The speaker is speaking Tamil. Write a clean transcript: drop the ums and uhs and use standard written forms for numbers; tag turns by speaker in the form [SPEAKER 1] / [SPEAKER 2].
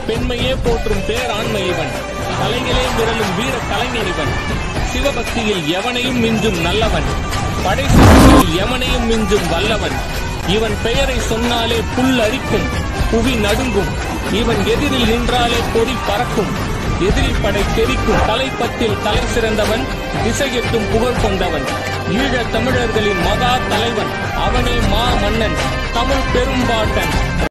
[SPEAKER 1] பெண்மையே போற்றும் பேராண்மை இவன். கலைகளே மிரளும் வீர கலைஞன் இவன். சிவபக்தியில் எவனையும் மிஞ்சும் நல்லவன். படைசக்தியில் எவனையும் மிஞ்சும் வல்லவன். இவன் பெயரை சொன்னாலே புல் அரிக்கும், புவி நடுங்கும். இவன் எதிரில் நின்றாலே பொறி பறக்கும். எதிரி படை தெரிக்கும். தலைப்பத்தில் தலை சிறந்தவன், திசையெட்டும் புகழ் கொண்டவன். ஈழத் தமிழர்களின் மகா தலைவன் அவனே மா மன்னன், தமிழ் பெரும்பாட்டன்.